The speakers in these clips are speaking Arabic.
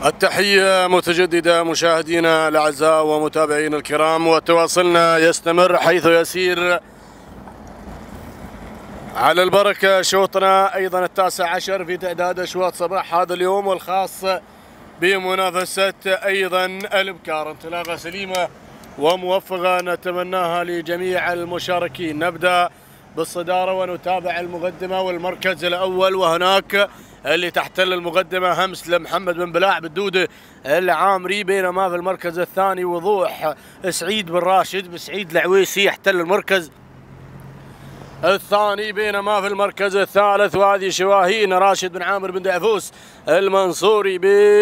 التحية متجددة مشاهدينا الأعزاء ومتابعينا الكرام، وتواصلنا يستمر حيث يسير على البركة شوطنا أيضا 19 في تعداد أشواط صباح هذا اليوم، والخاص بمنافسة أيضا الإبكار. انطلاقة سليمة وموفقة نتمناها لجميع المشاركين. نبدأ بالصدارة ونتابع المقدمة والمركز الأول، وهناك اللي تحتل المقدمة همس لمحمد بن بلاع بالدودة العامري، بينما في المركز الثاني وضوح سعيد بن راشد بسعيد العويسي يحتل المركز الثاني، بينما في المركز الثالث وهذه شواهين راشد بن عامر بن دعفوس المنصوري،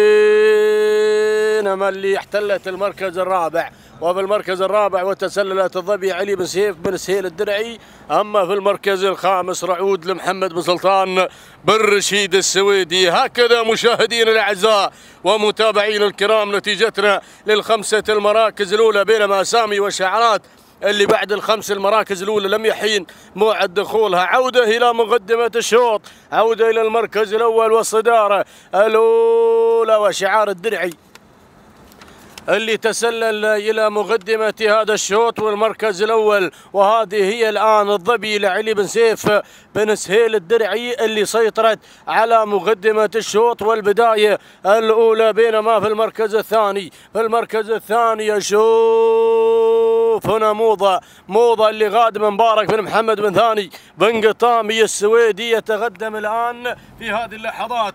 بينما اللي احتلت المركز الرابع. وفي المركز الرابع وتسللت الظبي علي بن سيف بن سهيل الدرعي. أما في المركز الخامس رعود لمحمد بن سلطان بن رشيد السويدي. هكذا مشاهدينا الأعزاء ومتابعينا الكرام نتيجتنا للخمسة المراكز الأولى، بينما أسامي وشعارات اللي بعد الخمس المراكز الأولى لم يحين موعد دخولها. عودة إلى مقدمة الشوط، عودة إلى المركز الأول والصدارة الأولى وشعار الدرعي اللي تسلل إلى مقدمة هذا الشوط والمركز الأول. وهذه هي الآن الظبي لعلي بن سيف بن سهيل الدرعي اللي سيطرت على مقدمة الشوط والبداية الأولى، بينما في المركز الثاني شوف هنا موضة اللي غادم مبارك بن محمد بن ثاني بن قطامي السويدي يتقدم الآن في هذه اللحظات.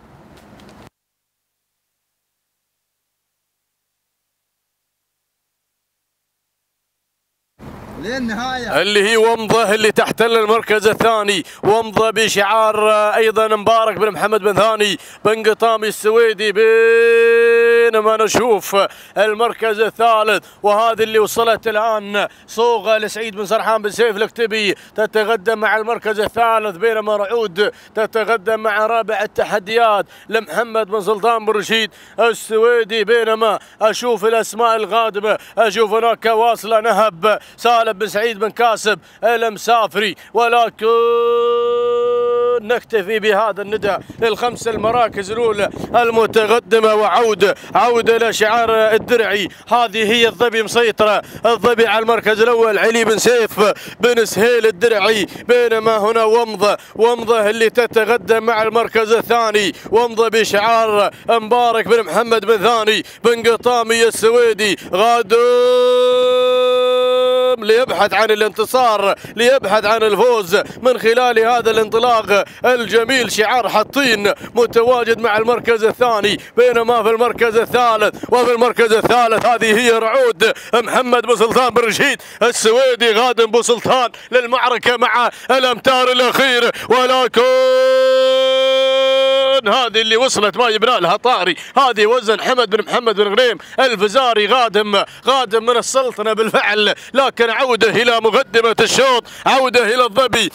اللي هي ومضة اللي تحتل المركز الثاني، ومضة بشعار ايضا مبارك بن محمد بن ثاني بن قطامي السويدي، بينما نشوف المركز الثالث وهذه اللي وصلت الان صوغة لسعيد بن سرحان بن سيف الكتبي تتقدم مع المركز الثالث، بينما رعود تتقدم مع رابع التحديات لمحمد بن سلطان بن رشيد السويدي. بينما اشوف الاسماء القادمة، اشوف هناك واصلة نهب سالم بن سعيد بن كاسب المسافري، ولكن نكتفي بهذا الندى للخمس المراكز الأولى المتقدمة. وعودة لشعار الدرعي. هذه هي الظبي مسيطرة، الظبي على المركز الأول علي بن سيف بن سهيل الدرعي، بينما هنا ومضة اللي تتقدم مع المركز الثاني، ومضة بشعار مبارك بن محمد بن ثاني بن قطامي السويدي، غادم ليبحث عن الانتصار، ليبحث عن الفوز من خلال هذا الانطلاق الجميل. شعار حطين متواجد مع المركز الثاني، بينما في المركز الثالث هذه هي رعود محمد بن سلطان بن رشيد السويدي، غادم بن سلطان للمعركة مع الأمتار الأخير، ولكن هذه اللي وصلت ما يبنى لها طاري. هذه وزن حمد بن محمد بن غنيم الفزاري، غادم من السلطنة بالفعل، لكن عودة إلى مقدمة الشوط، عودة إلى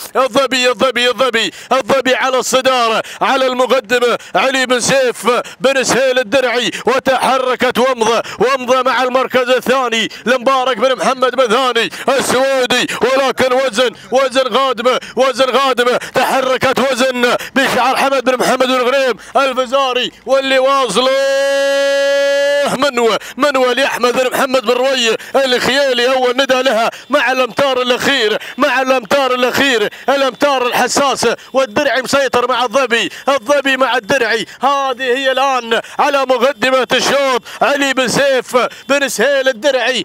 الظبي على الصدارة على المقدمة علي بن سيف بن سهيل الدرعي، وتحركت ومضة مع المركز الثاني لمبارك بن محمد بن ثاني السويدي، ولكن وزن غادمة تحركت وزن بشعار حمد بن محمد بن غنيم الفزاري، واللي واصله منوى لأحمد بن محمد بن رويه الخيالي. أول ندى لها مع الأمتار الأخير الأمتار الحساسة، والدرعي مسيطر مع الظبي مع الدرعي. هذه هي الآن على مقدمة الشوط علي بن سيف بن سهيل الدرعي،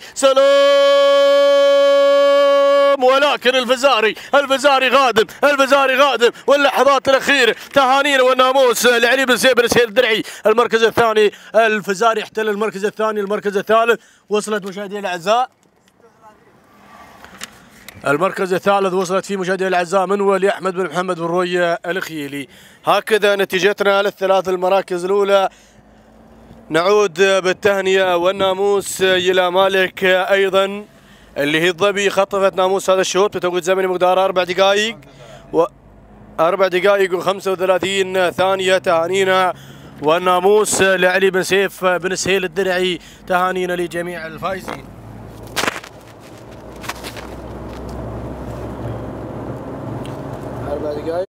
سلام، ولكن الفزاري غادم واللحظات الأخيرة. تهانينا والناموس لعلي بن سيف بن سهيل الدرعي. المركز الثاني الفزاري يحتل المركز الثاني. المركز الثالث وصلت مشاهدينا الأعزاء، المركز الثالث وصلت فيه مشاهدينا الأعزاء منوى لأحمد بن محمد بن رويه الخيلي. هكذا نتيجتنا للثلاث المراكز الأولى. نعود بالتهنئة والناموس إلى مالك أيضا اللي هي الظبي، خطفت ناموس هذا الشوط بتوقيت زمني مقدار 4 دقائق و35 ثانية. تهانينا والناموس لعلي بن سيف بن سهيل الدرعي، تهانينا لجميع الفائزين. 4 دقائق.